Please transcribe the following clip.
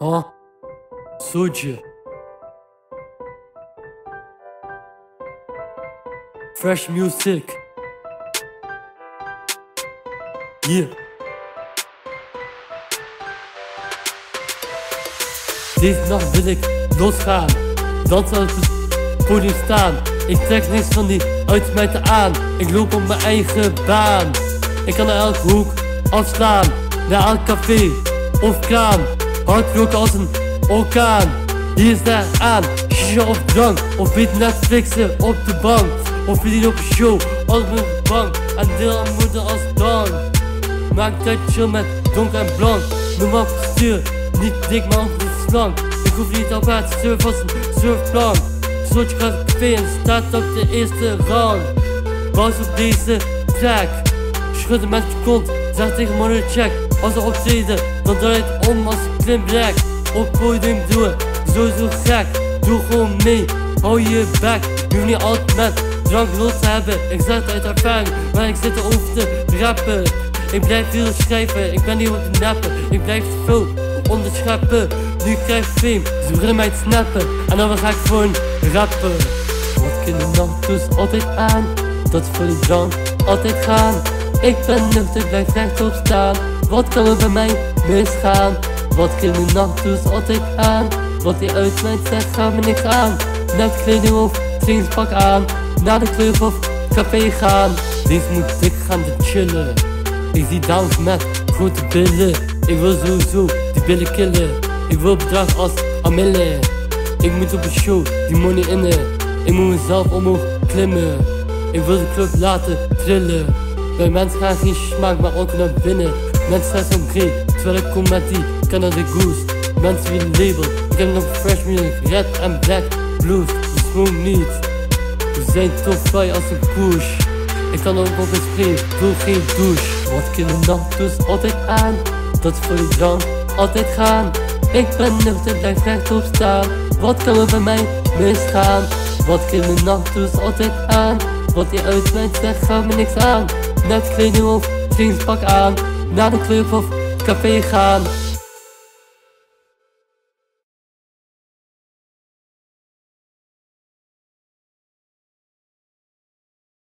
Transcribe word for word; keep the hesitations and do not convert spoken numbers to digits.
Huh? Soja. Fresh music. Yeah. Deze nacht wil ik losgaan, dansen op het podium staan. Ik trek niks van die uitsmijten aan. Ik loop op mijn eigen baan. Ik kan naar elke hoek afslaan, naar elk café of kraan. Hard roken als een orkaan. Hier is daar aan, shisha of drank. Of beter Netflixen op de bank. Of verdienen op een show, als op een bank. En deel aan moeder als dank. Maak tijd chill met donker en blank. Normaal postuur, niet dik maar altijd slank. Ik hoef niet op het surfen als een surfplank. Slotje gaat op café en staat op de eerste rang. Bounce op deze track. Schudden met je kont, zeg tegen monitor check. Als ze optreden, dan draai je het om als een klimbrek. Op podium doen, sowieso gek. Doe gewoon mee, hou je bek. Je hoeft niet altijd met drank los te hebben. Ik zeg het uit ervaring, maar ik zit erover te rappen. Ik blijf veel schrijven, ik ben niet op te nappen. Ik blijf veel onderscheppen. Nu krijg ik fame, ze beginnen mij te snappen. En dan ga ik gewoon rappen. Wat in de nacht dus altijd aan. Dat is voor die drank altijd gaan. Ik ben nuchter, blijf rechtop staan. Wat kan er bij mij misgaan? Wat in de nacht dus altijd aan. Wat die uit mij zegt, gaat me niks aan. Net kleding of trainingspak aan. Naar de club of café gaan. Deze moet dik gaan te chillen. Ik zie dames met grote billen. Ik wil sowieso die billen killen. Ik wil bedrag als Amille. Ik moet op een show die money innen. Ik moet mezelf omhoog klimmen. Ik wil de club laten trillen. Bij mensen gaan geen smaak, maar ook naar binnen. Mensen zijn zo great, terwijl ik kom met die Canada Goose. Mensen willen label, ik heb nog fresh music, red en black blues. We smoke niet, we zijn toch fly als een push. Ik kan ook op een spray, doe geen douche. Wat in de nacht dus altijd aan. Dat is voor die drank altijd gaan. Ik ben nuchter, blijf rechtop staan. Wat kan er bij mij misgaan? Wat in de nacht dus altijd aan. Wat die uit mij zegt, gaat me niks aan. Net kleding of trainingspak aan. Naar de club of café gaan.